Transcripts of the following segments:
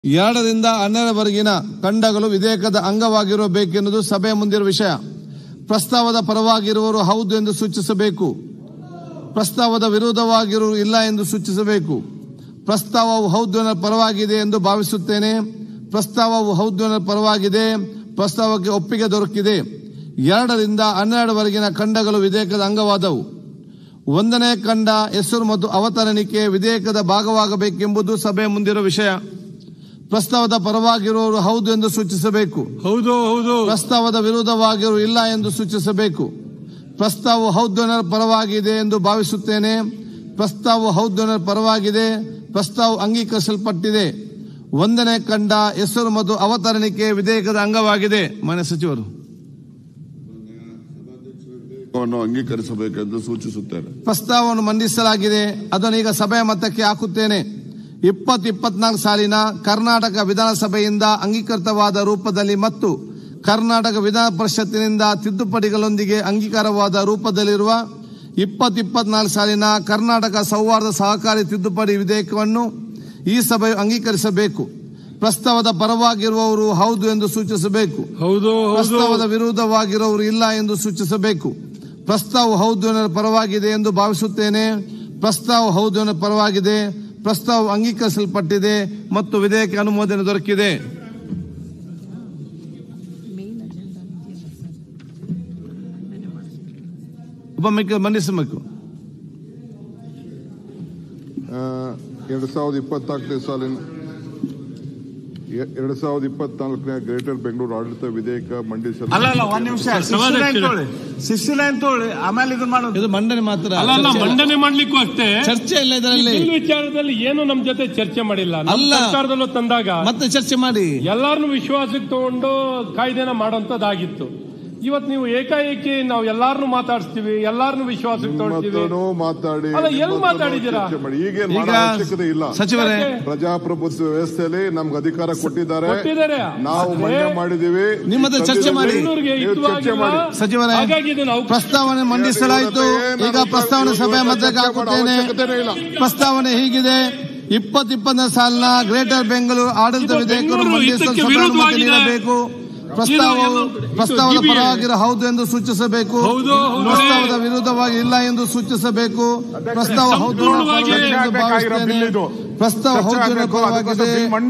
2 ರಿಂದ 12 ಖಂಡಗಳು ವಿಧೇಯಕದ ಅಂಗವಾಗಿರಬೇಕೆನ್ನುವುದು ಸಭೆಯ ಮುಂದಿರುವ ವಿಷಯ. ಪ್ರಸ್ತಾವದ ಪರವಾಗಿರುವವರು ಹೌದು ಎಂದು ಸೂಚಿಸಬೇಕು. ಪ್ರಸ್ತಾವದ ವಿರೋಧವಾಗಿರುವವರು ಇಲ್ಲ ಎಂದು ಸೂಚಿಸಬೇಕು. ಪ್ರಸ್ತಾವವು ಹೌದು ಎನ್ನುವ ಪರವಾಗಿದೆ ಎಂದು ಭಾವಿಸುತ್ತೇನೆ. ಪ್ರಸ್ತಾವವು ಹೌದು ಎನ್ನುವ ಪರವಾಗಿದೆ. ಪ್ರಸ್ತಾವಕ್ಕೆ ಒಪ್ಪಿಗೆ ದೊರಕಿದೆ. 2 ರಿಂದ 12 ಖಂಡಗಳು ವಿಧೇಯಕದ ಅಂಗವಾದವು. 1ನೇ ಖಂಡ ಹೆಸರು ಮತ್ತು ಅವತರಣಿಕೆ ವಿಧೇಯಕದ ಭಾಗವಾಗಬೇಕೆಂಬುದು ಸಭೆಯ ಮುಂದಿರುವ ವಿಷಯ. ಪ್ರಸ್ತಾವದ ಪರವಾಗಿರುವವರು ಹೌದು ಎಂದು ಸೂಚಿಸಬೇಕು. ಹೌದು. ಪ್ರಸ್ತಾವದ ವಿರೋಧವಾಗಿರುವರು ಇಲ್ಲ ಎಂದು ಸೂಚಿಸಬೇಕು. ಪ್ರಸ್ತಾವವು ಹೌದು ಎನ್ನುವ ಪರವಾಗಿದೆ ಎಂದು ಭಾವಿಸುತ್ತೇನೆ. ಪ್ರಸ್ತಾವವು ಹೌದು ಎನ್ನುವ ಪರವಾಗಿದೆ. ಪ್ರಸ್ತಾವ ಅಂಗೀಕರಿಸಲ್ಪಟ್ಟಿದೆ. 1ನೇ ಖಂಡ ಹೆಸರು ಮತ್ತು ಅವತರಣಿಕೆ ವಿಧೇಯಕದ ಅಂಗವಾಗಿದೆ. ಮಾನ್ಯ ಸಚಿವರು ಅಂಗೀಕರಿಸಬೇಕೆಂದು ಸೂಚಿಸುತ್ತೇನೆ. ಪ್ರಸ್ತಾವವನ್ನು ಮಂಡಿಸಲಾಗಿದೆ. ಅದನ್ನು ಈಗ ಸಭೆಯ ಮತಕ್ಕೆ ಹಾಕುತ್ತೇನೆ. 2024 ಸಾಲಿನ ಕರ್ನಾಟಕ ವಿಧಾನಸಭೆಯಿಂದ ಅಂಗೀಕೃತವಾದ ರೂಪದಲ್ಲಿ ಮತ್ತು ಕರ್ನಾಟಕ ವಿಧಾನ ಪರಿಷತ್ತಿನಿಂದ ತಿದ್ದುಪಡಿಗಳೊಂದಿಗೆ ಅಂಗೀಕಾರವಾದ ರೂಪದಲ್ಲಿರುವ 2024 ಸಾಲಿನ ಕರ್ನಾಟಕ ಸೌಹಾರ್ದ ಸಹಕಾರಿ ತಿದ್ದುಪಡಿ ವಿಧೇಯಕವನ್ನು ಈ ಸಭೆಯು ಅಂಗೀಕರಿಸಬೇಕು. ಪ್ರಸ್ತಾವದ ಪರವಾಗಿರುವವರು ಹೌದು ಎಂದು ಸೂಚಿಸಬೇಕು. ಪ್ರಸ್ತಾವದ ವಿರುದ್ಧವಾಗಿರುವವರು ಇಲ್ಲ ಎಂದು ಸೂಚಿಸಬೇಕು. ಪ್ರಸ್ತಾವ ಹೌದು ಎನ್ನುವ ಪರವಾಗಿದೆ ಎಂದು ಭಾವಿಸುತ್ತೇನೆ. ಪ್ರಸ್ತಾವ ಹೌದು ಎನ್ನುವ ಪರವಾಗಿದೆ. ಪ್ರಸ್ತಾವ ಅಂಗೀಕರಿಸಲ್ಪಟ್ಟಿದೆ ಮತ್ತು ವಿಧೇಯಕ ಅನುಮೋದನೆ ದೊರಕಿದೆ. ಮಂಡಿಸಬೇಕು. 2024 ಸಾಲಿನ 2024 ಗ್ರೇಟರ್ ಬೆಂಗಳೂರು ಆಡಳಿತ ವಿಧೇಯಕ ಮಂಡಿಸಲು ಆಮೇಲೆ ಇದು ಮಂಡನೆ ಮಾತ್ರ ಮಂಡನೆ ಮಾಡ್ಲಿಕ್ಕೂ ಅಷ್ಟೇ. ಚರ್ಚೆ ಇಲ್ಲ ಇದರಲ್ಲಿ. ವಿಚಾರದಲ್ಲಿ ಏನು ನಮ್ ಜೊತೆ ಚರ್ಚೆ ಮಾಡಿಲ್ಲ. ಸರ್ಕಾರದಲ್ಲೂ ತಂದಾಗ ಮತ್ತೆ ಚರ್ಚೆ ಮಾಡಿ ಎಲ್ಲಾರನ್ನು ವಿಶ್ವಾಸಕ್ಕೆ ತಗೊಂಡು ಕಾಯ್ದೆನ ಮಾಡೋಂಥದ್ದಾಗಿತ್ತು. ಇವತ್ತು ನೀವು ಏಕಾಏಕಿ ನಾವು ಎಲ್ಲಾರನ್ನು ಮಾತಾಡಿಸ್ತೀವಿ, ಎಲ್ಲಾರನ್ನು ವಿಶ್ವಾಸಕ್ಕೆ ತಗೊಳ್ತೀವಿ. ಎಲ್ಲಿ ಮಾತಾಡಿದ್ದೀರಾ? ಅವಶ್ಯಕತೆ ಇಲ್ಲ ಸಚಿವರೇ. ಪ್ರಜಾಪ್ರಭುತ್ವ ವ್ಯವಸ್ಥೆಯಲ್ಲಿ ನಮ್ಗೆ ಅಧಿಕಾರ ಕೊಟ್ಟಿದ್ದಾರೆ. ನಾವು ಮನ್ನಣೆ ಮಾಡಿದೀವಿ. ನಿಮ್ಮ ಚರ್ಚೆ ಮಾಡಿ ಸಚಿವರೇ. ಪ್ರಸ್ತಾವನೆ ಮಂಡಿಸಲಾಯಿತು. ಈಗ ಪ್ರಸ್ತಾವನೆ ಸಭೆಯ ಮಧ್ಯಕ್ಕೆ ಹಾಕುತ್ತೇನೆ. ಪ್ರಸ್ತಾವನೆ ಹೀಗಿದೆ: 2024 ಸಾಲಿನ ಗ್ರೇಟರ್ ಬೆಂಗಳೂರು ಆಡಳಿತ ವಿಧೇಯಕವನ್ನು ಮಂಡಿಸಲು ಅನುಮತಿ ನೀಡಬೇಕು. ಪ್ರಸ್ತಾವದ ಪರವಾಗಿರೋ ಹೌದು ಎಂದು ಸೂಚಿಸಬೇಕು. ಪ್ರಸ್ತಾವದ ವಿರುದ್ಧವಾಗಿ ಇಲ್ಲ ಎಂದು ಸೂಚಿಸಬೇಕು. ಪ್ರಸ್ತಾವ ಹೌದು ಪ್ರಸ್ತಾವ ಹೌದು ಪರವಾಗಿದೆ.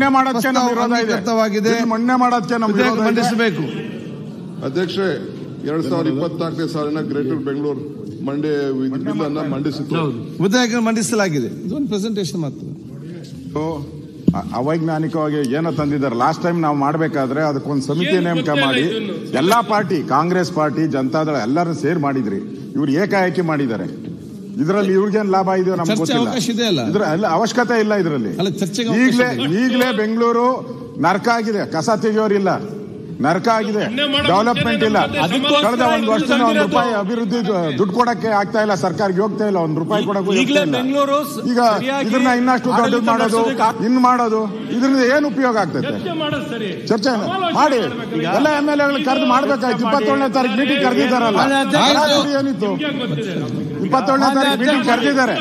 ಮಂಡಿಸಬೇಕು. ಅಧ್ಯಕ್ಷೆ, 2024 ಸಾಲಿನ ಗ್ರೇಟರ್ ಬೆಂಗಳೂರು ಬಿಲ್ ಅನ್ನು ಮಂಡಿಸಿತು. ವಿಧೇಯಕ ಮಂಡಿಸಲಾಗಿದೆ. ಇದೊಂದು ಪ್ರೆಸೆಂಟೇಷನ್ ಮಾತ್ರ. ಅವೈಜ್ಞಾನಿಕವಾಗಿ ಏನೋ ತಂದಿದ್ದಾರೆ. ಲಾಸ್ಟ್ ಟೈಮ್ ನಾವು ಮಾಡಬೇಕಾದ್ರೆ ಅದಕ್ಕೊಂದು ಸಮಿತಿ ನೇಮಕ ಮಾಡಿ ಎಲ್ಲಾ ಪಾರ್ಟಿ, ಕಾಂಗ್ರೆಸ್ ಪಾರ್ಟಿ, ಜನತಾದಳ ಎಲ್ಲರೂ ಸೇರ್ ಮಾಡಿದ್ರಿ. ಇವ್ರು ಏಕಾಏಕಿ ಮಾಡಿದ್ದಾರೆ. ಇದರಲ್ಲಿ ಇವ್ರಿಗೇನು ಲಾಭ ಇದೆಯೋ ನಮ್ಗೆ ಗೊತ್ತಿಲ್ಲ. ಇದ್ರ ಅವಶ್ಯಕತೆ ಇಲ್ಲ. ಇದರಲ್ಲಿ ಈಗಲೇ ಬೆಂಗಳೂರು ನರಕ ಆಗಿದೆ. ಕಸ ತೆಗೆಯೋರಿಲ್ಲ, ನರಕ ಆಗಿದೆ. ಡೆವಲಪ್ಮೆಂಟ್ ಇಲ್ಲ. ಕಳೆದ 1 ವರ್ಷದಿಂದ ₹1 ಅಭಿವೃದ್ಧಿ ದುಡ್ಡು ಕೊಡಕ್ಕೆ ಆಗ್ತಾ ಇಲ್ಲ. ಸರ್ಕಾರಕ್ಕೆ ಹೋಗ್ತಾ ಇಲ್ಲ. ₹1 ಕೊಡಕ್ಕೂ ಈಗ ಇದನ್ನ ಇನ್ನಷ್ಟು ದೊಡ್ಡ ಮಾಡೋದು ಇದರಿಂದ ಏನು ಉಪಯೋಗ ಆಗ್ತೈತೆ? ಚರ್ಚೆ ಮಾಡಿ. ಎಲ್ಲ MLA ಕರೆದು ಮಾಡ್ಬೇಕಾಯ್ತು. 27ನೇ ತಾರೀಕು ಮೀಟಿಂಗ್ ಕರೆದಿದ್ದಾರಲ್ಲ. ಏನಿತ್ತು? 27ನೇ ತಾರೀಕು ಮೀಟಿಂಗ್ ಕರೆದಿದ್ದಾರೆ.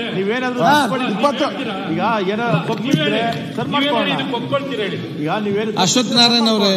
ಅಶ್ವಥ್ ನಾರಾಯಣ್ ಅವರೇ,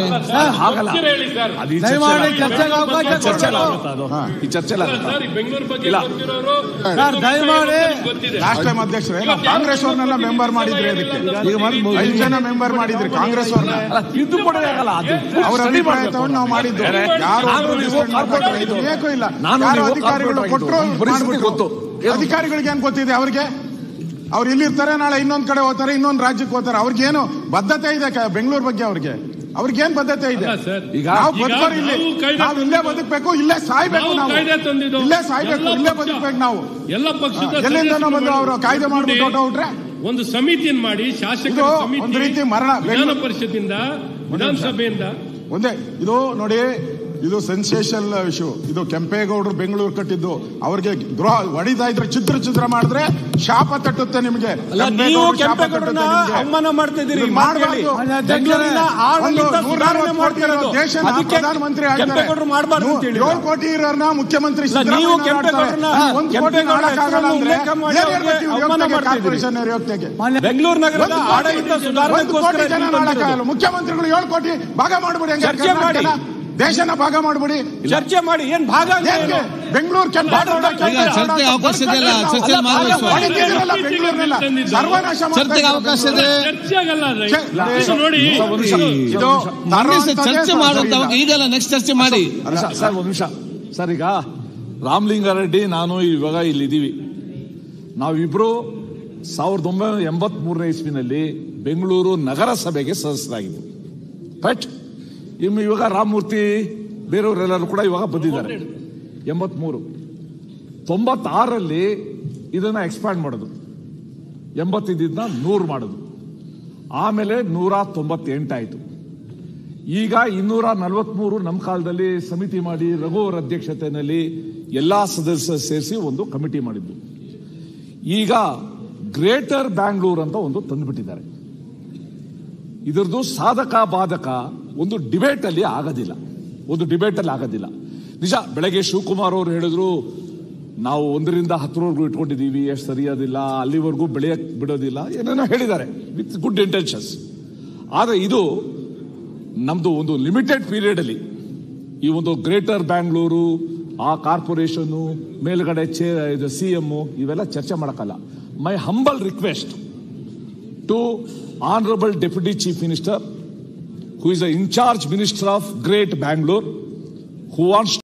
ಲಾಸ್ಟ್ ಟೈಮ್ ಅಧ್ಯಕ್ಷರೇ ಕಾಂಗ್ರೆಸ್ ಅವ್ರನ್ನೆಲ್ಲ ಮೆಂಬರ್ ಮಾಡಿದ್ರಿ. ಅದಕ್ಕೆ 5 ಜನ ಮೆಂಬರ್ ಮಾಡಿದ್ರಿ ಕಾಂಗ್ರೆಸ್ ಅವ್ರನ್ನ. ಅವ್ರ ಅಭಿಪ್ರಾಯ ತಗೊಂಡು ನಾವು ಮಾಡಿದ್ದು. ಯಾರು ಬೇಕೋ ಇಲ್ಲ. ಅಧಿಕಾರಿಗಳು ಕೊಟ್ಟರು. ಅಧಿಕಾರಿಗಳಿಗೆ ಏನ್ ಗೊತ್ತಿದೆ? ಅವ್ರಿಗೆ ಅವ್ರು ಇಲ್ಲಿರ್ತಾರೆ, ನಾಳೆ ಇನ್ನೊಂದ್ ಕಡೆ ಹೋಗ್ತಾರೆ, ಇನ್ನೊಂದು ರಾಜ್ಯಕ್ಕೆ ಹೋಗ್ತಾರೆ. ಅವ್ರಿಗೇನು ಬದ್ಧತೆ ಇದೆ ಬೆಂಗಳೂರು ಬಗ್ಗೆ? ಅವ್ರಿಗೇನ್ ಬದ್ಧತೆ ಇದೆ? ನಾವು ಬದುಕೋರು ಇಲ್ಲಿ. ನಾವು ಇಲ್ಲೇ ಬದುಕಬೇಕು, ಇಲ್ಲೇ ಸಾಯ್ಬೇಕು. ನಾವು ಇಲ್ಲೇ ಸಾಯ್ಬೇಕು, ಇಲ್ಲೇ ಬದುಕಬೇಕು. ನಾವು ಎಲ್ಲ ಪಕ್ಷದ ಎಲ್ಲಿಂದ ಬಂದು ಅವರು ಕಾಯ್ದೆ ಮಾಡ್ಬಿಟ್ಟು ಹೊರಟ್ರೆ ಒಂದು ಸಮಿತಿಯನ್ನು ಮಾಡಿ, ಶಾಸಕರ ಒಂದು ರೀತಿ ಮರಣ. ವಿಧಾನ ಪರಿಷತ್ತಿಂದ, ವಿಧಾನಸಭೆಯಿಂದ ಒಂದೇ ಇದು ನೋಡಿ. ಇದು ಸೆನ್ಸೇಷನ್ ಇಶ್ಯೂ. ಇದು ಕೆಂಪೇಗೌಡರು ಬೆಂಗಳೂರು ಕಟ್ಟಿದ್ದು, ಅವ್ರಿಗೆ ದ್ರೋಹ ಹೊಡಿತಾ ಇದ್ರೆ ಚಿತ್ರ ಮಾಡಿದ್ರೆ ಶಾಪ ತಟ್ಟುತ್ತೆ ನಿಮಗೆ. ನೀವು ಕೆಂಪೇಗೌಡರನ್ನ ಅವಮಾನ ಮಾಡ್ತಿದ್ದೀರಿ. ಪ್ರಧಾನಮಂತ್ರಿ ಮಾಡಬಾರ್ದು. 7 ಕೋಟಿ ಇರೋರ್ನ ಮುಖ್ಯಮಂತ್ರಿ ನೀವು ಕೆಂಪೇಗೌಡರನ್ನ ಬೆಂಗಳೂರು ನಗರದ ಆಡಳಿತ ಸುಧಾರಣೆಗೋಸ್ಕರ ಮುಖ್ಯಮಂತ್ರಿಗಳು 7 ಕೋಟಿ ಭಾಗ ಮಾಡ್ಬಿಡಿ, ಚರ್ಚೆ ಮಾಡಿ, ದೇಶನ ಭಾಗ ಮಾಡ್ಬಿಡಿ, ಚರ್ಚೆ ಮಾಡಿ. ಏನ್ ಭಾಗ ಬೆಂಗಳೂರು ಚರ್ಚೆಗೆ ಅವಕಾಶ ಇದೆಯಲ್ಲ, ಚರ್ಚೆ ಚರ್ಚೆಗೆ ಅವಕಾಶ ಇದೆ. ಚರ್ಚೆ ಮಾಡುವಂತ ಈಗಲ್ಲ, ನೆಕ್ಸ್ಟ್ ಚರ್ಚೆ ಮಾಡಿ. ಸರ್ ಒಂದು ನಿಮಿಷ ಸರ್. ಈಗ ರಾಮಲಿಂಗಾರೆಡ್ಡಿ ನಾನು ಇವಾಗ ಇಲ್ಲಿದ್ದೀವಿ. ನಾವಿಬ್ರು 1983ನೇ ಇಸ್ವಿನಲ್ಲಿ ಬೆಂಗಳೂರು ನಗರಸಭೆಗೆ ಸದಸ್ಯರಾಗಿದ್ದರು. ರೈಟ್. ಇವಾಗ ರಾಮಮೂರ್ತಿ ಬೇರೆಯವರೆಲ್ಲರೂ ಕೂಡ ಇವಾಗ ಬಂದಿದ್ದಾರೆ. 83 96ರಲ್ಲಿ ಇದನ್ನ ಎಕ್ಸ್ಪ್ಯಾಂಡ್ ಮಾಡೋದು, 85ದಿಂದ 100 ಮಾಡೋದು, ಆಮೇಲೆ 198 ಆಯಿತು. ಈಗ 243 ನಮ್ಮ ಕಾಲದಲ್ಲಿ ಸಮಿತಿ ಮಾಡಿ ರಘು ಅವರ ಅಧ್ಯಕ್ಷತೆಯಲ್ಲಿ ಎಲ್ಲಾ ಸದಸ್ಯರು ಸೇರಿಸಿ ಒಂದು ಕಮಿಟಿ ಮಾಡಿದ್ದು. ಈಗ ಗ್ರೇಟರ್ ಬ್ಯಾಂಗ್ಳೂರ್ ಅಂತ ಒಂದು ತಂದುಬಿಟ್ಟಿದ್ದಾರೆ. ಇದರದ್ದು ಸಾಧಕ ಬಾಧಕ ಒಂದು ಡಿಬೇಟ್ ಅಲ್ಲಿ ಆಗೋದಿಲ್ಲ. ನಿಜ, ಬೆಳಗ್ಗೆ ಶಿವಕುಮಾರ್ ಅವರು ಹೇಳಿದ್ರು ನಾವು 1ರಿಂದ 10ರವರೆಗೂ ಇಟ್ಕೊಂಡಿದ್ದೀವಿ, ಎಷ್ಟು ಸರಿಯಾದಿಲ್ಲ, ಅಲ್ಲಿವರೆಗೂ ಬೆಳೆಯಕ್ ಬಿಡೋದಿಲ್ಲ, ಏನೇನೋ ಹೇಳಿದ್ದಾರೆ ವಿತ್ ಗುಡ್ ಇಂಟೆನ್ಷನ್ಸ್. ಆದರೆ ಇದು ನಮ್ದು ಒಂದು ಲಿಮಿಟೆಡ್ ಪೀರಿಯಡ್ ಅಲ್ಲಿ ಈ ಒಂದು ಗ್ರೇಟರ್ ಬ್ಯಾಂಗ್ಳೂರು, ಆ ಕಾರ್ಪೊರೇಷನ್ ಮೇಲ್ಗಡೆ CM ಇವೆಲ್ಲ ಚರ್ಚೆ ಮಾಡಕ್ಕಲ್ಲ. My humble request to honourable deputy chief minister, who is the in charge minister of Great Bangalore, who wants